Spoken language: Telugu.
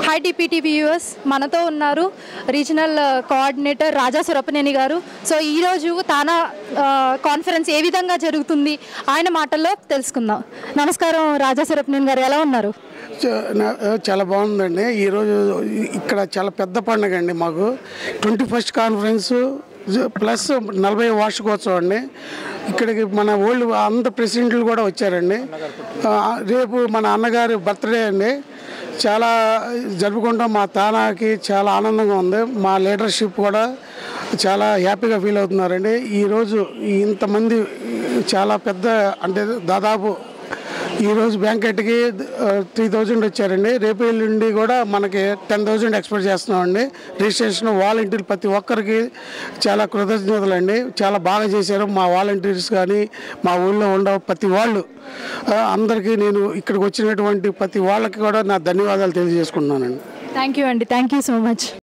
హాయ్ డిపిటీ వ్యూవర్స్, మనతో ఉన్నారు రీజనల్ కోఆర్డినేటర్ రాజా సురపనేని గారు. సో ఈరోజు తానా కాన్ఫరెన్స్ ఏ విధంగా జరుగుతుంది ఆయన మాటల్లో తెలుసుకుందాం. నమస్కారం రాజా సురపనేని గారు, ఎలా ఉన్నారు? చాలా బాగుందండి. ఈరోజు ఇక్కడ చాలా పెద్ద పండుగ అండి. మాకు 21st కాన్ఫరెన్సు ప్లస్ 40వ వార్షికోత్సవం అండి. ఇక్కడికి మన ఓల్డ్ అందరు ప్రెసిడెంట్లు కూడా వచ్చారండి. రేపు మన అన్నగారి బర్త్డే అండి. చాలా జరుపుకుంటాం. మా తానాకి చాలా ఆనందంగా ఉంది. మా లీడర్షిప్ కూడా చాలా హ్యాపీగా ఫీల్ అవుతున్నారండి. ఈరోజు ఇంతమంది చాలా పెద్ద, అంటే దాదాపు ఈరోజు బ్యాంకెట్కి 3000 వచ్చారండి. రేపు ఎల్లుండి కూడా మనకి 10,000 ఎక్స్పెక్ట్ చేస్తున్నామండి. రిజిస్ట్రేషన్ వాలంటీర్లు ప్రతి ఒక్కరికి చాలా కృతజ్ఞతలు అండి. చాలా బాగా చేశారు మా వాలంటీర్స్ కానీ, మా ఊళ్ళో ఉండే ప్రతి వాళ్ళు అందరికీ నేను ఇక్కడికి వచ్చినటువంటి ప్రతి వాళ్ళకి కూడా నా ధన్యవాదాలు తెలియజేసుకుంటున్నానండి. థ్యాంక్ యూ అండి, థ్యాంక్ యూ సో మచ్.